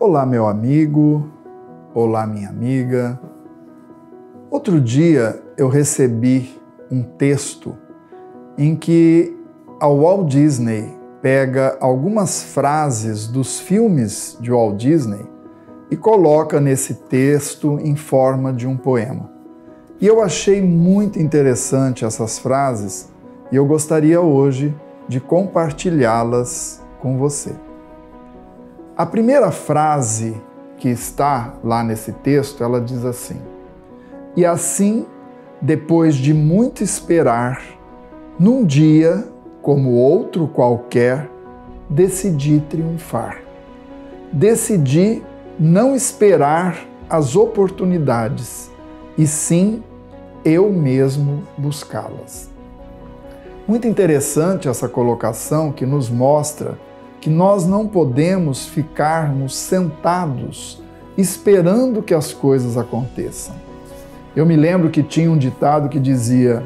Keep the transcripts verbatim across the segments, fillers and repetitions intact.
Olá, meu amigo, olá, minha amiga. Outro dia eu recebi um texto em que a Walt Disney pega algumas frases dos filmes de Walt Disney e coloca nesse texto em forma de um poema. E eu achei muito interessante essas frases e eu gostaria hoje de compartilhá-las com você. A primeira frase que está lá nesse texto, ela diz assim: e assim, depois de muito esperar, num dia, como outro qualquer, decidi triunfar. Decidi não esperar as oportunidades, e sim eu mesmo buscá-las. Muito interessante essa colocação que nos mostra que nós não podemos ficarmos sentados esperando que as coisas aconteçam. Eu me lembro que tinha um ditado que dizia: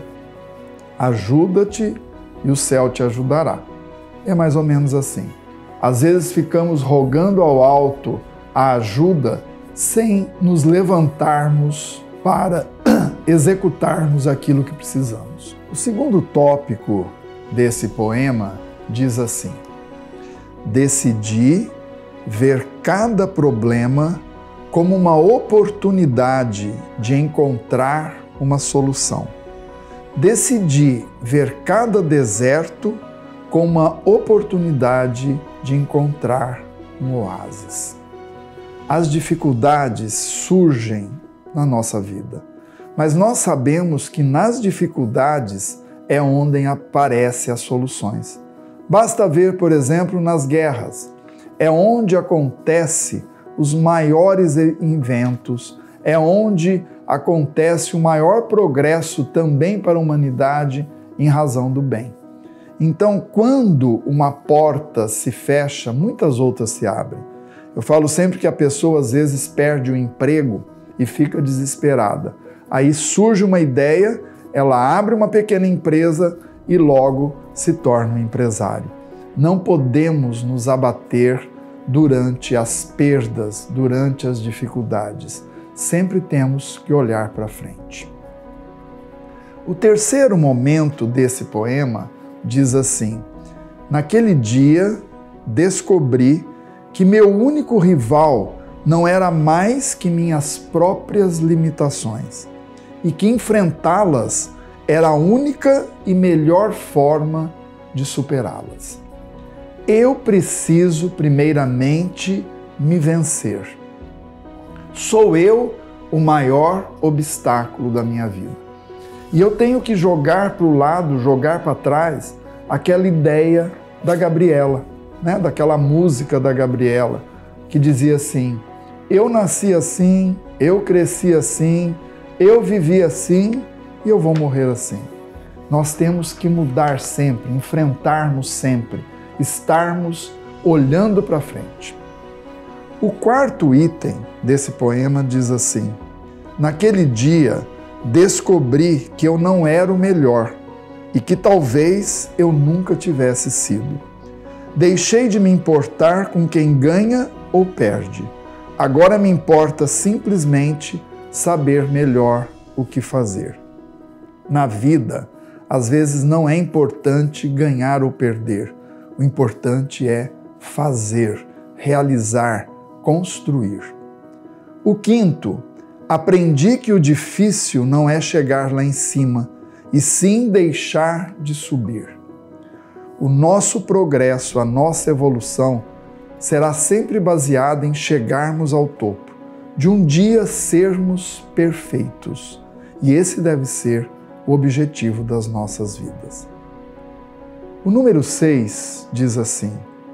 ajuda-te e o céu te ajudará. É mais ou menos assim. Às vezes ficamos rogando ao alto a ajuda sem nos levantarmos para executarmos aquilo que precisamos. O segundo tópico desse poema diz assim: decidi ver cada problema como uma oportunidade de encontrar uma solução. Decidi ver cada deserto como uma oportunidade de encontrar um oásis. As dificuldades surgem na nossa vida, mas nós sabemos que nas dificuldades é onde aparecem as soluções. Basta ver, por exemplo, nas guerras. É onde acontece os maiores inventos, é onde acontece o maior progresso também para a humanidade em razão do bem. Então, quando uma porta se fecha, muitas outras se abrem. Eu falo sempre que a pessoa às vezes perde o emprego e fica desesperada. Aí surge uma ideia, ela abre uma pequena empresa e logo se torna um empresário. Não podemos nos abater durante as perdas, durante as dificuldades. Sempre temos que olhar para frente. O terceiro momento desse poema diz assim: naquele dia descobri que meu único rival não era mais que minhas próprias limitações e que enfrentá-las era a única e melhor forma de superá-las. Eu preciso, primeiramente, me vencer. Sou eu o maior obstáculo da minha vida. E eu tenho que jogar para o lado, jogar para trás, aquela ideia da Gabriela, né? Daquela música da Gabriela, que dizia assim: eu nasci assim, eu cresci assim, eu vivi assim, e eu vou morrer assim. Nós temos que mudar sempre, enfrentarmos sempre, estarmos olhando para frente. O quarto item desse poema diz assim: naquele dia descobri que eu não era o melhor e que talvez eu nunca tivesse sido. Deixei de me importar com quem ganha ou perde. Agora me importa simplesmente saber melhor o que fazer. Na vida, às vezes não é importante ganhar ou perder. O importante é fazer, realizar, construir. O quinto, aprendi que o difícil não é chegar lá em cima, e sim deixar de subir. O nosso progresso, a nossa evolução, será sempre baseada em chegarmos ao topo, de um dia sermos perfeitos. E esse deve ser o objetivo das nossas vidas. O número seis diz assim: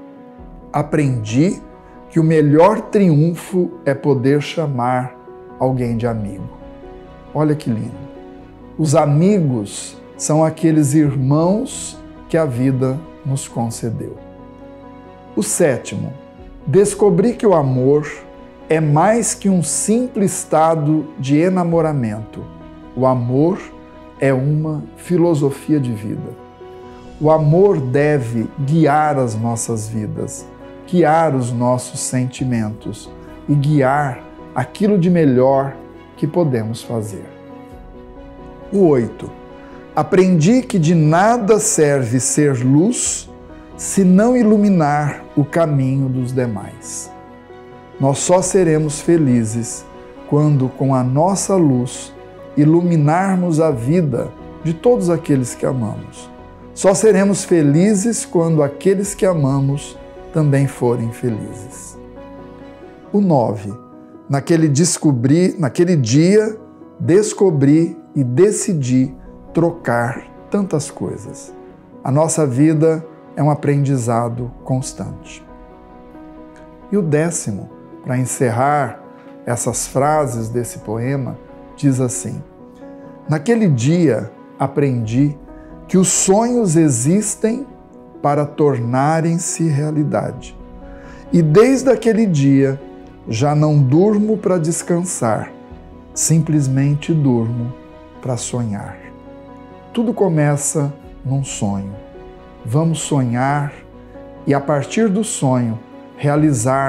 aprendi que o melhor triunfo é poder chamar alguém de amigo. Olha que lindo. Os amigos são aqueles irmãos que a vida nos concedeu. O sétimo, descobri que o amor é mais que um simples estado de enamoramento. O amor é uma filosofia de vida. O amor deve guiar as nossas vidas, guiar os nossos sentimentos e guiar aquilo de melhor que podemos fazer. O oito. Aprendi que de nada serve ser luz se não iluminar o caminho dos demais. Nós só seremos felizes quando, com a nossa luz, iluminarmos a vida de todos aqueles que amamos. Só seremos felizes quando aqueles que amamos também forem felizes. O nove. Naquele, descobri, naquele dia, descobri e decidi trocar tantas coisas. A nossa vida é um aprendizado constante. E o décimo, para encerrar essas frases desse poema, diz assim: naquele dia aprendi que os sonhos existem para tornarem-se realidade. E desde aquele dia já não durmo para descansar, simplesmente durmo para sonhar. Tudo começa num sonho. Vamos sonhar e, a partir do sonho,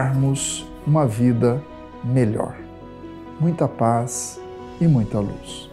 realizarmos uma vida melhor. Muita paz e muita luz.